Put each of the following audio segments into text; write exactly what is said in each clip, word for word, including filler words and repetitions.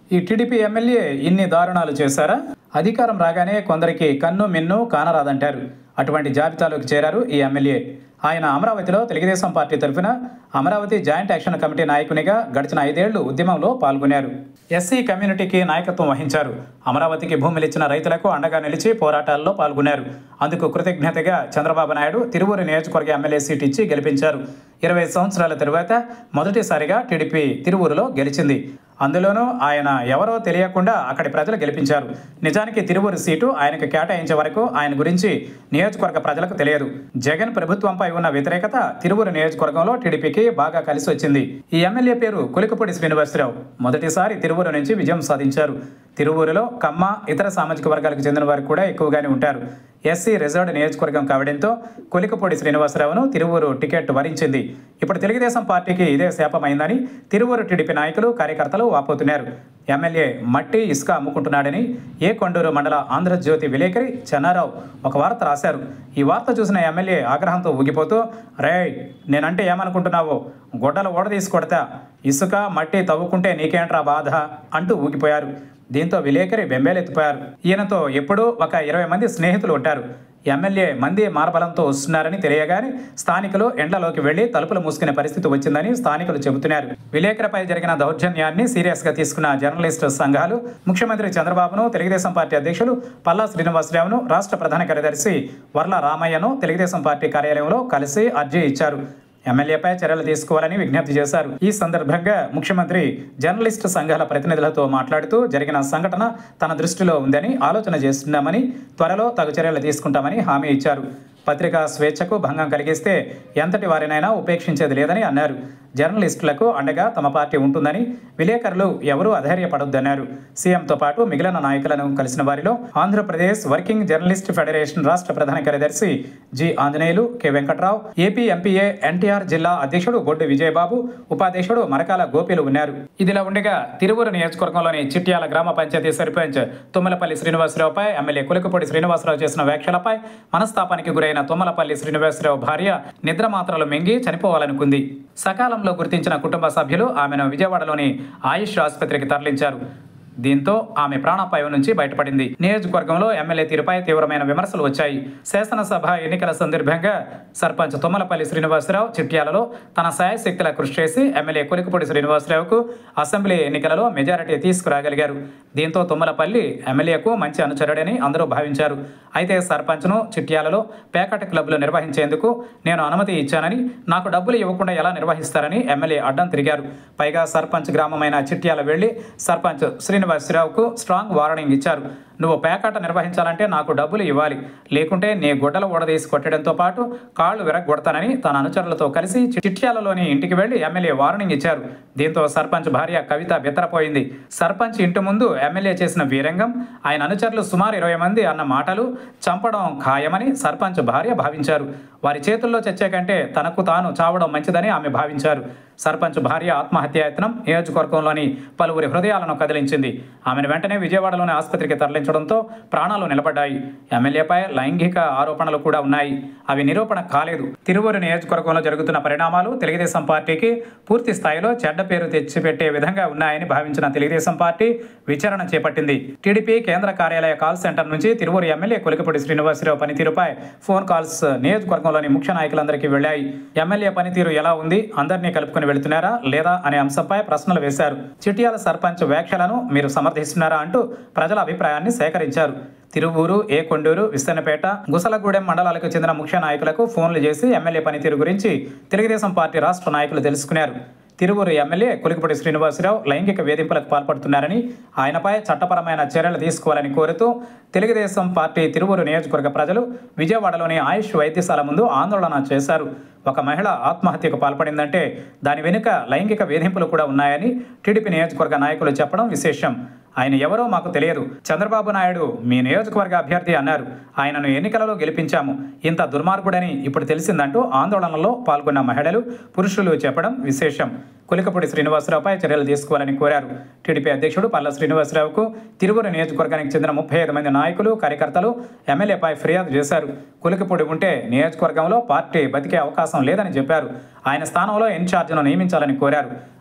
ఈ TDP MLA ఇన్ని దారుణాలు చేశారా? అధికారం రాగానే కొందరికి కన్ను మిన్ను కానరాదంటారు. అటువంటి జాబితాలోకి చేరారు ఈ ఎమ్మెల్యే. ఆయన అమరావతిలో తెలుగుదేశం పార్టీ తరఫున అమరావతి జాయింట్ యాక్షన్ కమిటీ నాయకునిగా గడిచిన ఐదేళ్లు ఉద్యమంలో పాల్గొన్నారు. ఎస్సీ కమ్యూనిటీకి నాయకత్వం వహించారు. అమరావతికి భూములిచ్చిన రైతులకు అండగా నిలిచి పోరాటాల్లో పాల్గొన్నారు. అందుకు కృతజ్ఞతగా చంద్రబాబు నాయుడు తిరువూరు నియోజకవర్గ ఎమ్మెల్యే సీట్ ఇచ్చి గెలిపించారు. ఇరవై సంవత్సరాల తరువాత మొదటిసారిగా టీడీపీ తిరువూరులో గెలిచింది. అందులోనూ ఆయన ఎవరో తెలియకుండా అక్కడి ప్రజలు గెలిపించారు. నిజానికి తిరువూరు సీటు ఆయనకు కేటాయించే వరకు ఆయన గురించి నియోజకవర్గ ప్రజలకు తెలియదు. జగన్ ప్రభుత్వంపై ఉన్న వ్యతిరేకత తిరువూరు నియోజకవర్గంలో టీడీపీకి బాగా కలిసి వచ్చింది. ఈ ఎమ్మెల్యే పేరు కొలికపూడి శ్రీనివాసరావు. మొదటిసారి తిరువూరు నుంచి విజయం సాధించారు. తిరువూరులో కమ్మ, ఇతర సామాజిక వర్గాలకు చెందిన వారు కూడా ఎక్కువగానే ఉంటారు. ఎస్సీ రిజర్వ్డ్ నియోజకవర్గం కావడంతో కొలికపూడి శ్రీనివాసరావును తిరువూరు టికెట్ వరించింది. ఇప్పుడు తెలుగుదేశం పార్టీకి ఇదే శాపమైందని తిరువూరు టీడీపీ నాయకులు, కార్యకర్తలు వాపోతున్నారు. ఎమ్మెల్యే మట్టి, ఇసుక అమ్ముకుంటున్నాడని ఏ కొండూరు మండల ఆంధ్రజ్యోతి విలేకరి చెన్నారావు ఒక వార్త రాశారు. ఈ వార్త చూసిన ఎమ్మెల్యే ఆగ్రహంతో ఊగిపోతూ, రేయ్ నేనంటే ఏమనుకుంటున్నావో, గొడ్డలు ఓడదీసి కొడతా, ఇసుక మట్టి తవ్వుకుంటే నీకేంట్రా బాధ అంటూ ఊగిపోయారు. దీంతో విలేకరి బెంబేలెత్తిపోయారు. ఈయనతో ఎప్పుడూ ఒక ఇరవై మంది స్నేహితులు ఉంటారు. ఎమ్మెల్యే మంది మార్బలంతో వస్తున్నారని తెలియగానే స్థానికులు ఎండ్లలోకి వెళ్లి తలుపులు మూసుకునే పరిస్థితి వచ్చిందని స్థానికులు చెబుతున్నారు. విలేకరిపై జరిగిన దౌర్జన్యాన్ని సీరియస్ గా తీసుకున్న జర్నలిస్టు సంఘాలు ముఖ్యమంత్రి చంద్రబాబును, తెలుగుదేశం పార్టీ అధ్యక్షులు పల్లా శ్రీనివాసరావును, రాష్ట్ర ప్రధాన కార్యదర్శి వర్ల రామయ్యను తెలుగుదేశం పార్టీ కార్యాలయంలో కలిసి అర్జీ ఇచ్చారు. ఎమ్మెల్యేపై చర్యలు తీసుకోవాలని విజ్ఞప్తి చేశారు. ఈ సందర్భంగా ముఖ్యమంత్రి జర్నలిస్టు సంఘాల ప్రతినిధులతో మాట్లాడుతూ జరిగిన సంఘటన తన దృష్టిలో ఉందని ఆలోచన చేస్తున్నామని, త్వరలో తగు చర్యలు తీసుకుంటామని హామీ ఇచ్చారు. పత్రికా స్వేచ్ఛకు భంగం కలిగిస్తే ఎంతటి వారినైనా ఉపేక్షించేది లేదని అన్నారు. జర్నలిస్టులకు అండగా తమ పార్టీ ఉంటుందని, విలేకరులు ఎవరూ అధైర్యపడొద్దన్నారు. సీఎంతో పాటు మిగిలిన నాయకులను కలిసిన వారిలో ఆంధ్రప్రదేశ్ వర్కింగ్ జర్నలిస్ట్ ఫెడరేషన్ రాష్ట్ర ప్రధాన కార్యదర్శి G Anjaneyulu, K Venkatrao, AP MPA NTR జిల్లా అధ్యక్షుడు గొడ్డు విజయబాబు, ఉపాధ్యక్షుడు మరకాల గోపీలు ఉన్నారు. ఇదిలా ఉండగా తిరువూరు నియోజకవర్గంలోని చిట్యాల గ్రామ పంచాయతీ సర్పంచ్ తుమ్మలపల్లి శ్రీనివాసరావుపై ఎమ్మెల్యే కొలికపూడి శ్రీనివాసరావు చేసిన వ్యాఖ్యలపై మనస్తాపానికి గురైన తుమ్మలపల్లి శ్రీనివాసరావు భార్య నిద్రమాత్రలు మింగి చనిపోవాలనుకుంది. సకాలంలో గుర్తించిన కుటుంబ సభ్యులు ఆమెను విజయవాడలోని ఆయుష్ ఆసుపత్రికి తరలించారు. దీంతో ఆమె ప్రాణాపాయం నుంచి బయటపడింది. నియోజకవర్గంలో ఎమ్మెల్యే తీరుపై తీవ్రమైన విమర్శలు వచ్చాయి. శాసనసభ ఎన్నికల సందర్భంగా సర్పంచ్ తుమ్మలపల్లి శ్రీనివాసరావు చిట్యాలలో తన శాయశక్తుల కృషి చేసి ఎమ్మెల్యే కొలికపూడి శ్రీనివాసరావుకు అసెంబ్లీ ఎన్నికలలో మెజారిటీ తీసుకురాగలిగారు. దీంతో తుమ్మలపల్లి ఎమ్మెల్యేకు మంచి అనుచరుడని అందరూ భావించారు. అయితే సర్పంచ్ను చిట్యాలలో ప్యాకెట్ క్లబ్లు నిర్వహించేందుకు నేను అనుమతి ఇచ్చానని, నాకు డబ్బులు ఇవ్వకుండా ఎలా నిర్వహిస్తారని ఎమ్మెల్యే అడ్డం తిరిగారు. పైగా సర్పంచ్ గ్రామమైన చిట్యాల వెళ్లి సర్పంచ్ శ్రీనివాసరావుకు స్ట్రాంగ్ వార్నింగ్ ఇచ్చారు. నువ్వు పేకాట నిర్వహించాలంటే నాకు డబ్బులు ఇవ్వాలి, లేకుంటే నీ గుడ్డలు ఊడదీసి కొట్టడంతో పాటు కాళ్లు విరగొడతానని తన అనుచరులతో కలిసి చిట్యాలలోని ఇంటికి వెళ్లి ఎమ్మెల్యే వార్నింగ్ ఇచ్చారు. దీంతో సర్పంచ్ భార్య కవిత బెత్తరపోయింది. సర్పంచ్ ఇంటి ముందు ఎమ్మెల్యే చేసిన వీరంగం, ఆయన అనుచరులు సుమారు ఇరవై మంది అన్న మాటలు చంపడం ఖాయమని సర్పంచ్ భార్య భావించారు. వారి చేతుల్లో చచ్చే కంటే తనకు తాను చావడం మంచిదని ఆమె భావించారు. సర్పంచ్ భార్య ఆత్మహత్యాయత్నం నియోజకవర్గంలోని పలువురి హృదయాలను కదిలించింది. ఆమెను వెంటనే విజయవాడలోని ఆసుపత్రికి తరలించడంతో ప్రాణాలు నిలబడ్డాయి. ఎమ్మెల్యేపై లైంగిక ఆరోపణలు కూడా ఉన్నాయి. అవి నిరూపణ కాలేదు. తిరువూరు నియోజకవర్గంలో జరుగుతున్న పరిణామాలు తెలుగుదేశం పార్టీకి పూర్తి స్థాయిలో చెడ్డ పేరు తెచ్చిపెట్టే విధంగా ఉన్నాయని భావించిన తెలుగుదేశం పార్టీ విచారణ చేపట్టింది. టీడీపీ కేంద్ర కార్యాలయ కాల్ సెంటర్ నుంచి తిరువూరు ఎమ్మెల్యే కొలికపూడి శ్రీనివాసరావు పనితీరుపై ఫోన్ కాల్స్ నియోజకవర్గంలోని ముఖ్య నాయకులందరికీ వెళ్లాయి. ఎమ్మెల్యే పనితీరు ఎలా ఉంది, అందరినీ కలుపుకుని వెళుతున్నారా లేదా అనే అంశంపై ప్రశ్నలు వేశారు. చిట్యాల సర్పంచ్ వ్యాఖ్యలను మీరు సమర్థిస్తున్నారా అంటూ ప్రజల అభిప్రాయాన్ని సేకరించారు. తిరువూరు, ఏ కొండూరు, విస్తన్నపేట, గుసలగూడెం మండలాలకు చెందిన ముఖ్య నాయకులకు ఫోన్లు చేసి ఎమ్మెల్యే పనితీరు గురించి తెలుగుదేశం పార్టీ రాష్ట్ర నాయకులు తెలుసుకున్నారు. తిరువూరు ఎమ్మెల్యే కొలికపూడి శ్రీనివాసరావు లైంగిక వేధింపులకు పాల్పడుతున్నారని, ఆయనపై చట్టపరమైన చర్యలు తీసుకోవాలని కోరుతూ తెలుగుదేశం పార్టీ తిరువూరు నియోజకవర్గ ప్రజలు విజయవాడలోని ఆయుష్ వైద్యశాల ముందు ఆందోళన చేశారు. ఒక మహిళ ఆత్మహత్యకు పాల్పడిందంటే దాని వెనుక లైంగిక వేధింపులు కూడా ఉన్నాయని టీడీపీ నియోజకవర్గ నాయకులు చెప్పడం విశేషం. ఆయన ఎవరో మాకు తెలియదు, చంద్రబాబు నాయుడు మీ నియోజకవర్గ అభ్యర్థి అన్నారు, ఆయనను ఎన్నికలలో గెలిపించాము, ఇంత దుర్మార్గుడని ఇప్పుడు తెలిసిందంటూ ఆందోళనలో పాల్గొన్న మహిళలు, పురుషులు చెప్పడం విశేషం. కొలికపూడి శ్రీనివాసరావుపై చర్యలు తీసుకోవాలని కోరారు. టీడీపీ అధ్యక్షుడు పల్లా శ్రీనివాసరావుకు తిరువూరు నియోజకవర్గానికి చెందిన ముప్పై ఐదు మంది నాయకులు, కార్యకర్తలు ఎమ్మెల్యేపై ఫిర్యాదు చేశారు. కొలికపూడి ఉంటే నియోజకవర్గంలో పార్టీ బతికే అవకాశం లేదని చెప్పారు. ఆయన స్థానంలో ఇన్ఛార్జిను నియమించాలని కోరారు.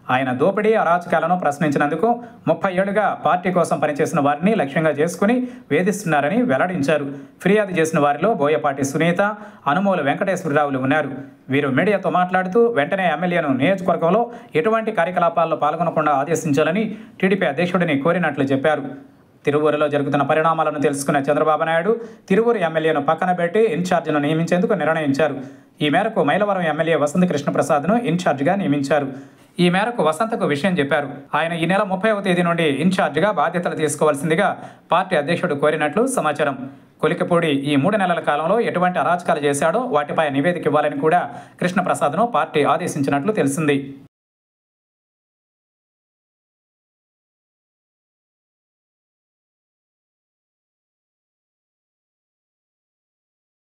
ఆయన దోపిడీ అరాచకాలను ప్రశ్నించినందుకు ముప్పై ఏళ్లుగా పార్టీ కోసం పనిచేసిన వారిని లక్ష్యంగా చేసుకుని వేధిస్తున్నారని వెల్లడించారు. ఫిర్యాదు చేసిన వారిలో బోయపాటి సునీత, అనుమోలు వెంకటేశ్వరరావులు ఉన్నారు. వీరు మీడియాతో మాట్లాడుతూ వెంటనే ఎమ్మెల్యేను నియోజకవర్గంలో ఎటువంటి కార్యకలాపాల్లో పాల్గొనకుండా ఆదేశించాలని టీడీపీ అధ్యక్షుడిని కోరినట్లు చెప్పారు. తిరువూరులో జరుగుతున్న పరిణామాలను తెలుసుకున్న చంద్రబాబు నాయుడు తిరువూరు ఎమ్మెల్యేను పక్కన పెట్టి ఇన్ఛార్జిను నియమించేందుకు నిర్ణయించారు. ఈ మేరకు మైలవరం ఎమ్మెల్యే వసంత కృష్ణప్రసాద్ను ఇన్ఛార్జిగా నియమించారు. ఈ మేరకు వసంతకు విషయం చెప్పారు. ఆయన ఈ నెల ముప్పైవ తేదీ నుండి ఇన్ఛార్జిగా బాధ్యతలు తీసుకోవాల్సిందిగా పార్టీ అధ్యక్షుడు కోరినట్లు సమాచారం. కొలికపూడి ఈ మూడు నెలల కాలంలో ఎటువంటి అరాచకాలు చేశాడో వాటిపై నివేదిక ఇవ్వాలని కూడా కృష్ణప్రసాద్ను పార్టీ ఆదేశించినట్లు తెలిసింది.